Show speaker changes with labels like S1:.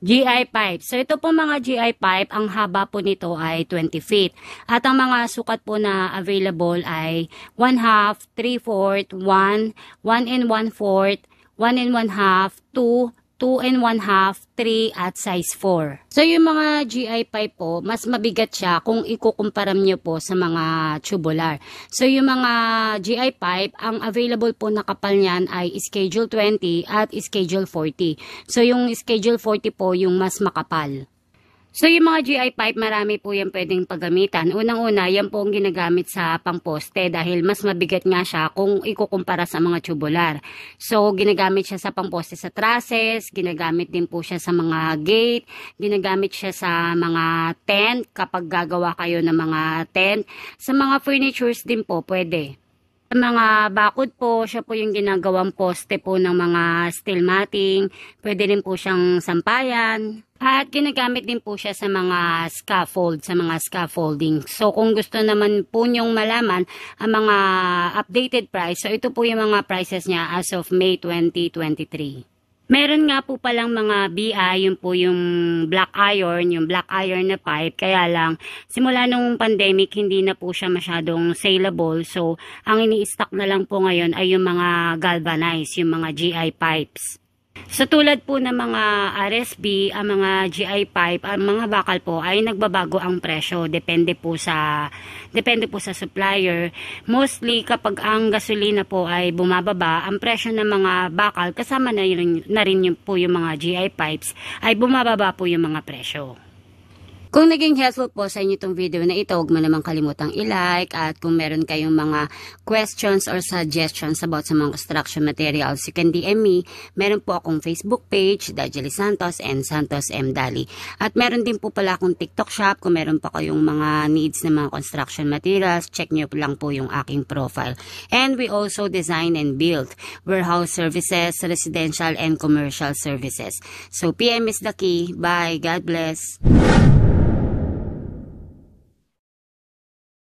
S1: GI pipe. So ito po mga GI pipe, ang haba po nito ay 20 feet. At ang mga sukat po na available ay 1/2, 3/4, 1, 1 and 1/4, 1 and 1/2, 2, 2 and 1/2, 3 at size 4. So yung mga GI pipe po, mas mabigat siya kung ikukumpara nyo po sa mga tubular. So yung mga GI pipe, ang available po na kapal niyan ay Schedule 20 at Schedule 40. So yung Schedule 40 po yung mas makapal. So yung mga GI pipe, marami po yan pwedeng paggamitan. Unang-una, yan po ang ginagamit sa pangposte dahil mas mabigat nga siya kung ikukumpara sa mga tubular. So ginagamit siya sa pangposte sa trusses, ginagamit din po siya sa mga gate, ginagamit siya sa mga tent kapag gagawa kayo ng mga tent. Sa mga furnitures din po pwede. Sa mga bakod po, siya po yung ginagawang poste po ng mga steel matting. Pwede rin po siyang sampayan. At ginagamit din po siya sa mga scaffold, sa mga scaffolding. So kung gusto naman po nyong malaman ang mga updated price, so ito po yung mga prices niya as of May 2023. Meron nga po palang mga BI, yun po yung black iron na pipe. Kaya lang, simula nung pandemic, hindi na po siya masyadong saleable. So, ang ini-stock na lang po ngayon ay yung mga galvanized, yung mga GI pipes. So tulad po ng mga RSB, ang mga GI pipe, ang mga bakal po ay nagbabago ang presyo. Depende po sa supplier. Mostly kapag ang gasolina po ay bumababa, ang presyo ng mga bakal kasama na rin yung po yung mga GI pipes ay bumababa po yung mga presyo. Kung naging helpful po sa inyo itong video na ito, huwag mo naman kalimutang i-like, at kung meron kayong mga questions or suggestions about sa mga construction materials, you can DM me. Meron po akong Facebook page, Dajely Santos and Santos M. Dali. At meron din po pala akong TikTok shop. Kung meron pa kayong mga needs na mga construction materials, check nyo lang po yung aking profile. And we also design and build warehouse services, residential and commercial services. So PM is the key. Bye. God bless.